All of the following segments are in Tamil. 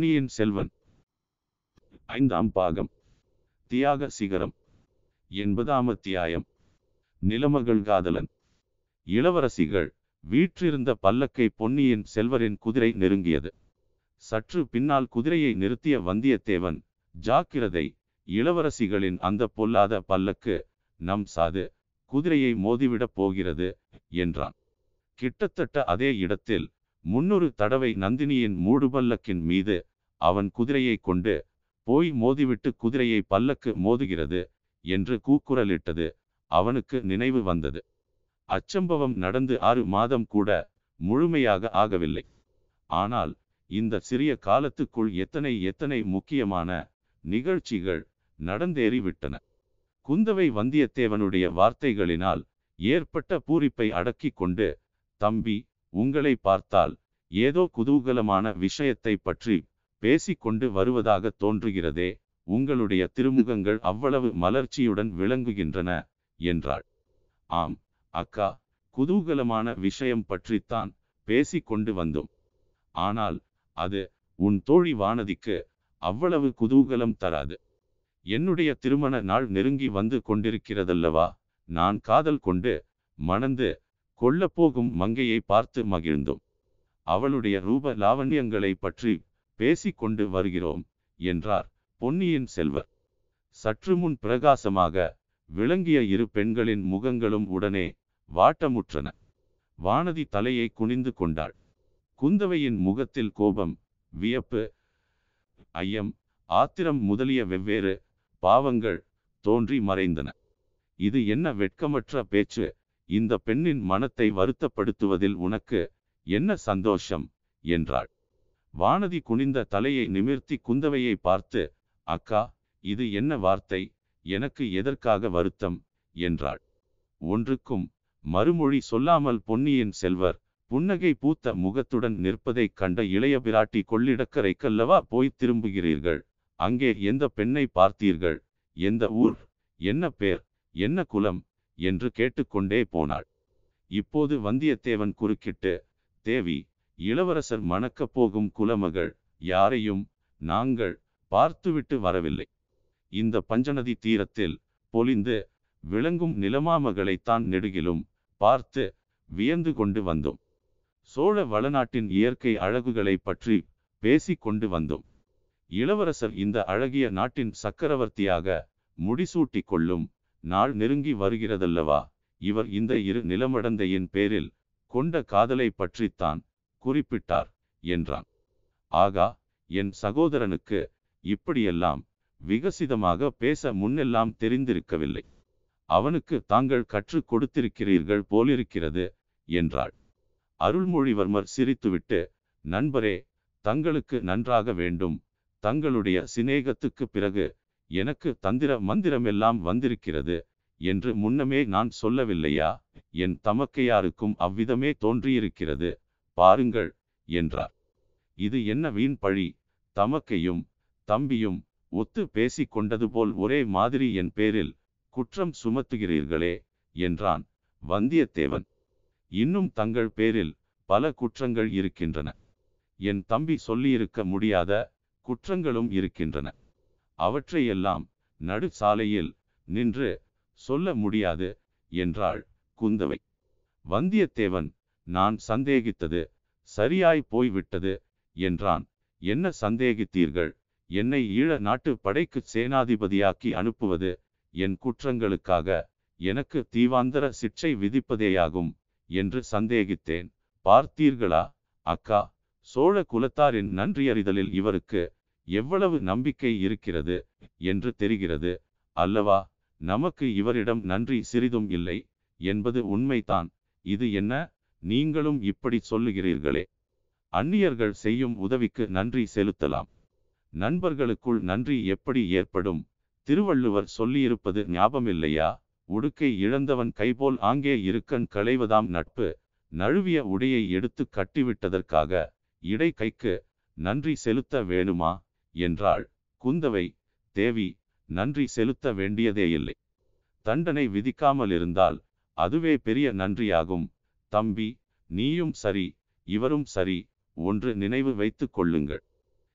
பொன்னியின் செல்வன் 5ஆம் பாகம் தியாக சிகரம் 80ஆம் அத்தியாயம். நிலமகள் காதலன். இளவரசிகள் வீற்றிருந்த பல்லக்கை பொன்னியின் செல்வரின் குதிரை நெருங்கியது. சற்று பின்னால் குதிரையை நிறுத்திய வந்தியத்தேவன், ஜாக்கிரதை, இளவரசிகளின் அந்த பொல்லாத பல்லக்கு நம் சாது குதிரையை மோதிவிடப் போகிறது என்றான். கிட்டத்தட்ட அதே இடத்தில் 300 தடவை நந்தினியின் மூடுபல்லக்கின் மீது அவன் குதிரையை கொண்டு போய் மோதிவிட்டு குதிரையை பல்லக்கு மோதுகிறது என்று கூக்குரலிட்டது அவனுக்கு நினைவு வந்தது. அச்சம்பவம் நடந்து 6 மாதம் கூட முழுமையாக ஆகவில்லை. ஆனால் இந்த சிறிய காலத்துக்குள் எத்தனை முக்கியமான நிகழ்ச்சிகள் நடந்தேறிவிட்டன. குந்தவை வந்தியத்தேவனுடைய வார்த்தைகளினால் ஏற்பட்ட பூரிப்பை அடக்கி கொண்டு, தம்பி, உங்களை பார்த்தால் ஏதோ குதூகலமான விஷயத்தை பற்றி பேசிக்கொண்டு வருவதாக தோன்றுகிறதே, உங்களுடைய திருமுகங்கள் அவ்வளவு மலர்ச்சியுடன் விளங்குகின்றன என்றாள். ஆம் அக்கா, குதூகலமான விஷயம் பற்றித்தான் பேசிக்கொண்டு வந்தோம். ஆனால் அது உன் தோழி வானதிக்கு அவ்வளவு குதூகலம் தராது. என்னுடைய திருமண நாள் நெருங்கி வந்து கொண்டிருக்கிறதல்லவா, நான் காதல் கொண்டு மணந்து கொள்ளப்போகும் மங்கையை பார்த்து மகிழ்ந்தோம். அவளுடைய ரூப லாவண்யங்களை பற்றி பேசிக்கொண்டு வருகிறோம் என்றார் பொன்னியின் செல்வர். சற்று முன் பிரகாசமாக விளங்கிய இரு பெண்களின் முகங்களும் உடனே வாட்டமுற்றன. வானதி தலையை குனிந்து கொண்டாள். குந்தவையின் முகத்தில் கோபம், வியப்பு, ஐயம், ஆத்திரம் முதலிய வெவ்வேறு பாவங்கள் தோன்றி மறைந்தன. இது என்ன வெட்கமற்ற பேச்சு? இந்த பெண்ணின் மனத்தை வருத்தப்படுத்துவதில் உனக்கு என்ன சந்தோஷம் என்றாள். வானதி குனிந்த தலையை நிமிர்த்தி குந்தவையை பார்த்து, அக்கா, இது என்ன வார்த்தை? எனக்கு எதற்காக வருத்தம் என்றாள். ஒன்றுக்கும் மறுமொழி சொல்லாமல் பொன்னியின் செல்வர் புன்னகை பூத்த முகத்துடன் நிற்பதைக் கண்ட இளைய பிராட்டி, கொள்ளிடக்கரைக்கல்லவா போய் திரும்புகிறீர்கள்? அங்கே எந்த பெண்ணை பார்த்தீர்கள்? எந்த ஊர்? என்ன பேர்? என்ன குலம் என்று கேட்டுக்கொண்டே போனாள். இப்போது வந்தியத்தேவன் குறுக்கிட்டு, தேவி, இளவரசர் மணக்கப் போகும் குலமகள் யாரையும் நாங்கள் பார்த்துவிட்டு வரவில்லை. இந்த பஞ்சநதி தீரத்தில் பொலிந்து விளங்கும் நிலமாமகளைத்தான் நெடுகிலும் பார்த்து வியந்து கொண்டு வந்தோம். சோழ வளநாட்டின் இயற்கை அழகுகளை பற்றி பேசிக்கொண்டு வந்தோம். இளவரசர் இந்த அழகிய நாட்டின் சக்கரவர்த்தியாக முடிசூட்டி கொள்ளும் நாள் நெருங்கி வருகிறதல்லவா, இவர் இந்த இரு நிலமடந்தையின் பேரில் கொண்ட காதலை பற்றித்தான் குறிப்பிட்டார் என்றான். ஆகா, என் சகோதரனுக்கு இப்படியெல்லாம் விகசிதமாக பேச முன்னெல்லாம் தெரிந்திருக்கவில்லை. அவனுக்கு தாங்கள் கற்றுக் கொடுத்திருக்கிறீர்கள் போலிருக்கிறது என்றாள். அருள்மொழிவர்மர் சிரித்துவிட்டு, நண்பரே, தங்களுக்கு நன்றாக வேண்டும். தங்களுடைய சிநேகத்துக்கு பிறகு எனக்கு தந்திர மந்திரமெல்லாம் வந்திருக்கிறது என்று முன்னமே நான் சொல்லவில்லையா? என் தமக்கையாருக்கும் அவ்விதமே தோன்றியிருக்கிறது பாருங்கள் என்றார். இது என்ன வீண் பழி? தமக்கையும் தம்பியும் ஒத்து பேசி கொண்டது போல் ஒரே மாதிரி என் பேரில் குற்றம் சுமத்துகிறீர்களே என்றான் வந்தியத்தேவன். இன்னும் தங்கள் பேரில் பல குற்றங்கள் இருக்கின்றன. என் தம்பி சொல்லியிருக்க முடியாத குற்றங்களும் இருக்கின்றன. அவற்றையெல்லாம் நடு சாலையில் நின்று சொல்ல முடியாது என்றாள் குந்தவை. வந்தியத்தேவன், நான் சந்தேகித்தது சரியாய் போய்விட்டது என்றான். என்ன சந்தேகித்தீர்கள்? என்னை ஈழ நாட்டு படைக்கு சேனாதிபதியாக்கி அனுப்புவது என் குற்றங்களுக்காக எனக்கு தீவாந்தர சிக்ஷை விதிப்பதேயாகும் என்று சந்தேகித்தேன். பார்த்தீர்களா அக்கா, சோழ குலத்தாரின் நன்றியறிதலில் இவருக்கு எவ்வளவு நம்பிக்கை இருக்கிறது என்று தெரிகிறது அல்லவா? நமக்கு இவரிடம் நன்றி சிறிதும் இல்லை என்பது உண்மைதான். இது என்ன, நீங்களும் இப்படி சொல்லுகிறீர்களே? அந்நியர்கள் செய்யும் உதவிக்கு நன்றி செலுத்தலாம், நண்பர்களுக்குள் நன்றி எப்படி ஏற்படும்? திருவள்ளுவர் சொல்லியிருப்பது ஞாபமில்லையா? உடுக்கை இழந்தவன் கைபோல் ஆங்கே இருக்கன் களைவதாம் நட்பு. நழுவிய உடையை எடுத்து கட்டிவிட்டதற்காக இடை கைக்கு நன்றி செலுத்த வேணுமா என்றாள் குந்தவை. தேவி, நன்றி செலுத்த வேண்டியதேயில்லை. தண்டனை விதிக்காமல் இருந்தால் அதுவே பெரிய நன்றியாகும். தம்பி, நீயும் சரி, இவரும் சரி, ஒன்று நினைவு வைத்து கொள்ளுங்கள்.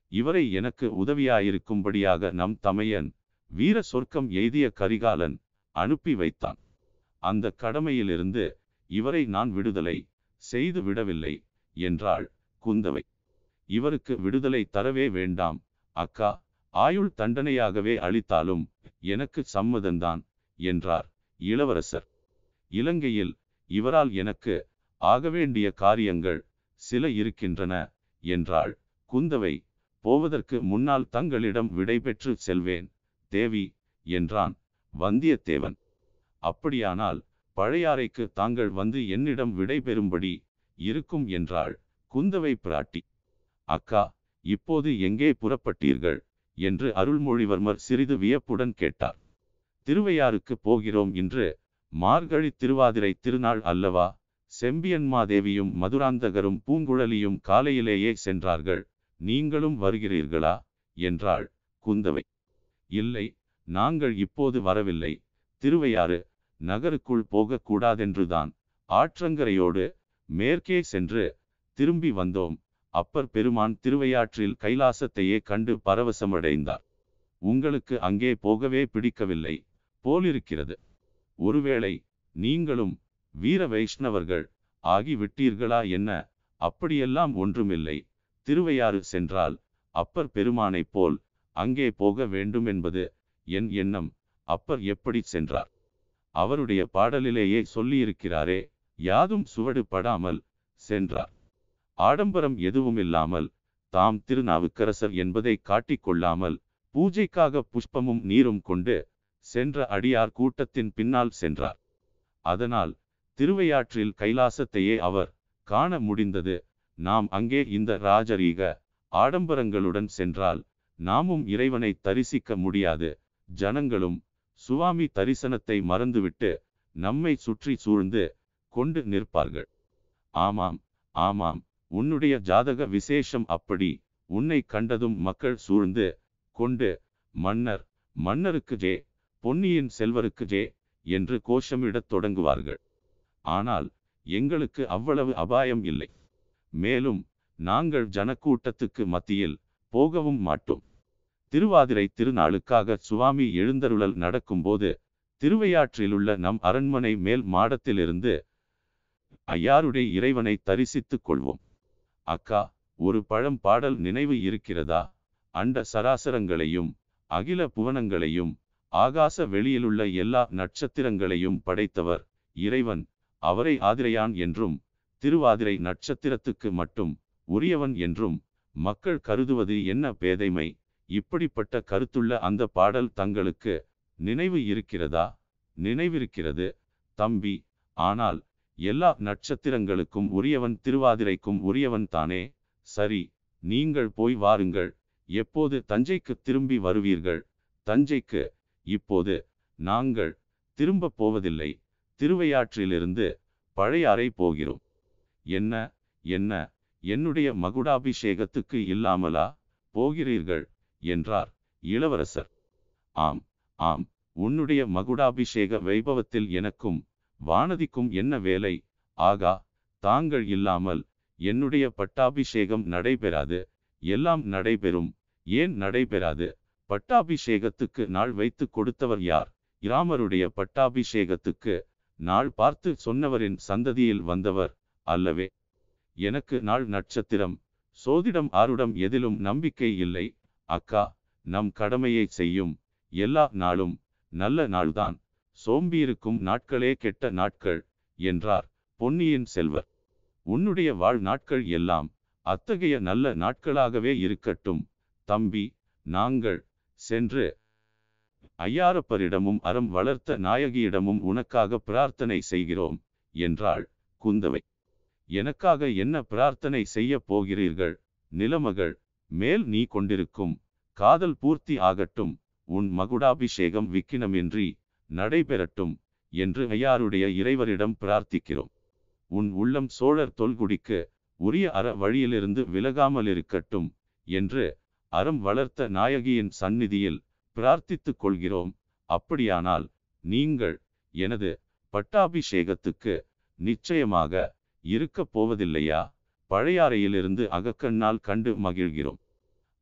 இவரை எனக்கு உதவியாயிருக்கும்படியாக நம் தமையன் வீர சொர்க்கம் எய்திய கரிகாலன் அனுப்பி வைத்தான். அந்த கடமையிலிருந்து இவரை நான் விடுதலை செய்து விடவில்லை என்றாள் குந்தவை. இவருக்கு விடுதலை தரவே வேண்டாம் அக்கா, ஆயுள் தண்டனையாகவே அளித்தாலும் எனக்கு சம்மதந்தான் என்றார் இளவரசர். இலங்கையில் இவரால் எனக்கு ஆகவேண்டிய காரியங்கள் சில இருக்கின்றன என்றாள் குந்தவை. போவதற்கு முன்னால் தங்களிடம் விடை பெற்று செல்வேன் தேவி என்றான் வந்தியத்தேவன். அப்படியானால் பழையாறைக்கு தாங்கள் வந்து என்னிடம் விடை பெறும்படி இருக்கும் என்றாள் குந்தவை பிராட்டி. அக்கா, இப்போது எங்கே புறப்பட்டீர்கள் என்று அருள்மொழிவர்மர் சிறிது வியப்புடன் கேட்டார். திருவையாறுக்கு போகிறோம் இன்று மார்கழி திருவாதிரை திருநாள் அல்லவா? செம்பியன்மாதேவியும் மதுராந்தகரும் பூங்குழலியும் காலையிலேயே சென்றார்கள். நீங்களும் வருகிறீர்களா என்றாள் குந்தவை. இல்லை, நாங்கள் இப்போது வரவில்லை. திருவையாறு நகருக்குள் போகக்கூடாதென்றுதான் ஆற்றங்கரையோடு மேற்கே சென்று திரும்பி வந்தோம். அப்பர் பெருமான் திருவையாற்றில் கைலாசத்தையே கண்டு பரவசமடைந்தார். உங்களுக்கு அங்கே போகவே பிடிக்கவில்லை போலிருக்கிறது. ஒருவேளை நீங்களும் வீர வைஷ்ணவர்கள் ஆகிவிட்டீர்களா என்ன? அப்படியெல்லாம் ஒன்றுமில்லை. திருவையாறு சென்றால் அப்பர் பெருமானைப் போல் அங்கே போக வேண்டுமென்பது என் எண்ணம். அப்பர் எப்படி சென்றார்? அவருடைய பாடலிலேயே சொல்லியிருக்கிறாரே, யாதும் சுவடு படாமல் சென்றார். ஆடம்பரம் எதுவுமில்லாமல் தாம் திருநாவுக்கரசர் என்பதை காட்டிக்கொள்ளாமல் பூஜைக்காக புஷ்பமும் நீரும் கொண்டு சென்ற அடியார் கூட்டத்தின் பின்னால் சென்றார். அதனால் திருவையாற்றில் கைலாசத்தையே அவர் காண முடிந்தது. நாம் அங்கே இந்த ராஜரீக ஆடம்பரங்களுடன் சென்றால் நாமும் இறைவனை தரிசிக்க முடியாது. ஜனங்களும் சுவாமி தரிசனத்தை மறந்துவிட்டு நம்மை சுற்றி சூழ்ந்து கொண்டு நிற்பார்கள். ஆமாம் ஆமாம், உன்னுடைய ஜாதக விசேஷம் அப்படி. உன்னை கண்டதும் மக்கள் சூழ்ந்து கொண்டு மன்னருக்கு ஜே, பொன்னியின் செல்வருக்கு ஜே என்று கோஷமிடத் தொடங்குவார்கள். ஆனால் எங்களுக்கு அவ்வளவு அபாயம் இல்லை. மேலும் நாங்கள் ஜனக்கூட்டத்துக்கு மத்தியில் போகவும் மாட்டோம். திருவாதிரை திருநாளுக்காக சுவாமி எழுந்தருளல் நடக்கும்போது திருவையாற்றிலுள்ள நம் அரண்மனை மேல் மாடத்திலிருந்து ஐயாருடைய இறைவனை தரிசித்துக் கொள்வோம். அக்கா, ஒரு பழம் பாடல் நினைவு இருக்கிறதா? அண்ட சராசரங்களையும் அகில புவனங்களையும் ஆகாச வெளியிலுள்ள எல்லா நட்சத்திரங்களையும் படைத்தவர் இறைவன். அவரை ஆதிரையான் என்றும் திருவாதிரை நட்சத்திரத்துக்கு மட்டும் உரியவன் என்றும் மக்கள் கருதுவது என்ன பேதைமை? இப்படிப்பட்ட கருத்துள்ள அந்த பாடல் தங்களுக்கு நினைவு இருக்கிறதா? நினைவிருக்கிறது தம்பி. ஆனால் எல்லா நட்சத்திரங்களுக்கும் உரியவன் திருவாதிரைக்கும் உரியவன் தானே. சரி, நீங்கள் போய் வாருங்கள். எப்போது தஞ்சைக்கு திரும்பி வருவீர்கள்? தஞ்சைக்கு இப்போது நாங்கள் திரும்ப போவதில்லை. திருவையாற்றிலிருந்து பழையாறை போகிறோம். என்ன என்ன, என்னுடைய மகுடாபிஷேகத்துக்கு இல்லாமலா போகிறீர்கள் என்றார் இளவரசர். ஆம் ஆம், உன்னுடைய மகுடாபிஷேக வைபவத்தில் எனக்கும் வானதிக்கும் என்ன வேலை? ஆகா, தாங்கள் இல்லாமல் என்னுடைய பட்டாபிஷேகம் நடைபெறாது. எல்லாம் நடைபெறும். ஏன் நடைபெறாது? பட்டாபிஷேகத்துக்கு நாள் வைத்து கொடுத்தவர் யார்? இராமருடைய பட்டாபிஷேகத்துக்கு நாள் பார்த்து சொன்னவரின் சந்ததியில் வந்தவர் அல்லவே. எனக்கு நாள் நட்சத்திரம் சோதிடம் ஆருடம் எதிலும் நம்பிக்கை இல்லை. அக்கா, நம் கடமையை செய்யும் எல்லா நாளும் நல்ல நாள்தான். சோம்பியிருக்கும் நாட்களே கெட்ட நாட்கள் என்றார் பொன்னியின் செல்வர். உன்னுடைய வாழ் நாட்கள் எல்லாம் அத்தகைய நல்ல நாட்களாகவே இருக்கட்டும் தம்பி. நாங்கள் சென்று ஐயாரப்பரிடமும் அறம் வளர்த்த நாயகியிடமும் உனக்காக பிரார்த்தனை செய்கிறோம் என்றாள் குந்தவை. எனக்காக என்ன பிரார்த்தனை செய்ய போகிறீர்கள்? நிலமகள் மேல் நீ கொண்டிருக்கும் காதல் பூர்த்தி ஆகட்டும். உன் மகுடாபிஷேகம் விக்கினமின்றி நடைபெறட்டும் என்று ஐயாருடைய இறைவரிடம் பிரார்த்திக்கிறோம். உன் உள்ளம் சோழர் தொல்குடிக்கு உரிய அற வழியிலிருந்து விலகாமலிருக்கட்டும் என்று அறம் வளர்த்த நாயகியின் சந்நிதியில் பிரார்த்தித்துக் கொள்கிறோம். அப்படியானால் நீங்கள் எனது பட்டாபிஷேகத்துக்கு நிச்சயமாக இருக்கப் போவதில்லையா? பழையாறையிலிருந்து அகக்கண்ணால் கண்டு மகிழ்கிறோம்.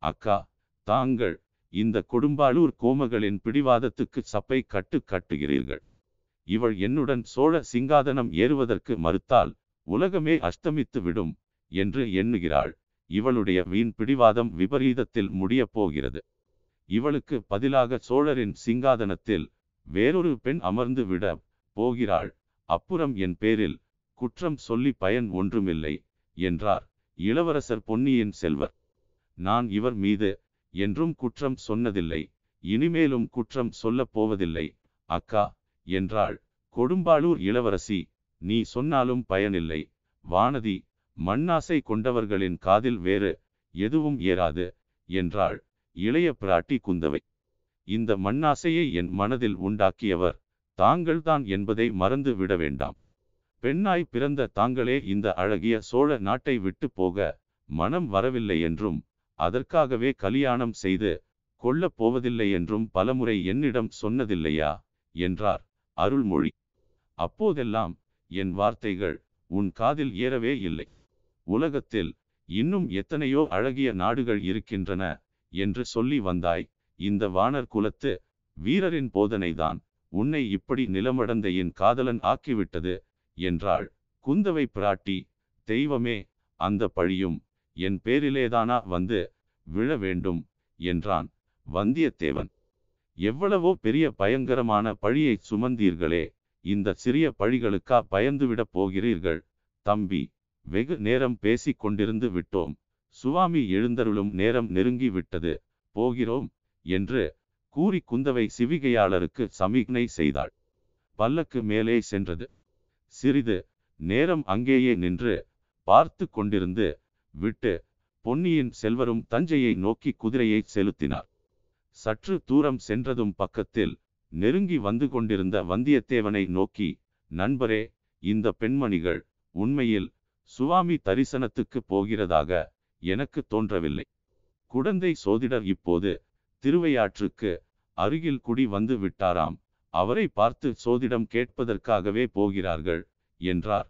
அக்கா, தாங்கள் இந்த கொடும்பாளூர் கோமகளின் பிடிவாதத்துக்கு சப்பை கட்டுகிறீர்கள். இவள் என்னுடன் சோழ சிங்காதனம் ஏறுவதற்கு மறுத்தால் உலகமே அஸ்தமித்து விடும் என்று எண்ணுகிறாள். இவளுடைய வீண் பிடிவாதம் விபரீதத்தில் முடியப் போகிறது. இவளுக்கு பதிலாக சோழரின் சிங்காதனத்தில் வேறொரு பெண் அமர்ந்து விட போகிறாள். அப்புறம் என் பேரில் குற்றம் சொல்லி பயன் ஒன்றுமில்லை என்றார் இளவரசர் பொன்னியின் செல்வர். நான் இவர் மீது என்றும் குற்றம் சொன்னதில்லை, இனிமேலும் குற்றம் சொல்லப் போவதில்லை அக்கா என்றாள் கொடும்பாளூர் இளவரசி. நீ சொன்னாலும் பயனில்லை வானதி, மண்ணாசை கொண்டவர்களின் காதில் வேறு எதுவும் ஏறாது என்றாள் இளைய பிராட்டி குந்தவை. இந்த மண்ணாசையை என் மனதில் உண்டாக்கியவர் தாங்கள்தான் என்பதை மறந்து விட வேண்டாம். பெண்ணாய் பிறந்த தாங்களே இந்த அழகிய சோழ நாட்டை விட்டு போக மனம் வரவில்லை என்றும் அதற்காகவே கல்யாணம் செய்து கொள்ளப் போவதில்லை என்றும் பலமுறை என்னிடம் சொன்னதில்லையா என்றார் அருள்மொழி. அப்போதெல்லாம் என் வார்த்தைகள் உன் காதில் ஏறவே இல்லை. உலகத்தில் இன்னும் எத்தனையோ அழகிய நாடுகள் இருக்கின்றன என்று சொல்லி வந்தாய். இந்த வானர் குலத்து வீரரின் போதனைதான் உன்னை இப்படி நிலமடந்தையின் காதலன் ஆக்கிவிட்டது என்றாள் குந்தவை பிராட்டி. தெய்வமே, அந்த பழியும் என் பேரிலேதானா வந்து விழ வேண்டும் என்றான் வந்தியத்தேவன். எவ்வளவோ பெரிய பயங்கரமான பழியை சுமந்தீர்களே, இந்த சிறிய பழிகளுக்கா பயந்துவிடப் போகிறீர்கள்? தம்பி, வெகு நேரம் பேசிக் கொண்டிருந்து விட்டோம். சுவாமி எழுந்தருளும் நேரம் நெருங்கி விட்டது, போகிறோம் என்று கூறி குந்தவை சிவிகையாளருக்கு சமிக்ஞை செய்தாள். பல்லக்கு மேலே சென்றது. சிறிது நேரம் அங்கேயே நின்று பார்த்து கொண்டிருந்து விட்டு பொன்னியின் செல்வரும் தஞ்சையை நோக்கி குதிரையை செலுத்தினார். சற்று தூரம் சென்றதும் பக்கத்தில் நெருங்கி வந்து கொண்டிருந்த வந்தியத்தேவனை நோக்கி, நண்பரே, இந்த பெண்மணிகள் உண்மையில் சுவாமி தரிசனத்துக்கு போகிறதாக எனக்கு தோன்றவில்லை. குடந்தை சோதிடர் இப்போது திருவையாற்றுக்கு அருகில் குடி வந்து விட்டாராம். அவரை பார்த்து சோதிடம் கேட்பதற்காகவே போகிறார்கள் என்றார்.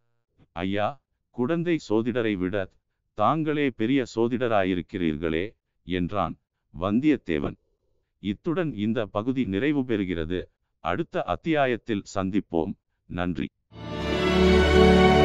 ஐயா, குடந்தை சோதிடரை விட தாங்களே பெரிய சோதிடராயிருக்கிறீர்களே என்றான் வந்தியத்தேவன். இத்துடன் இந்த பகுதி நிறைவு பெறுகிறது. அடுத்த அத்தியாயத்தில் சந்திப்போம். நன்றி.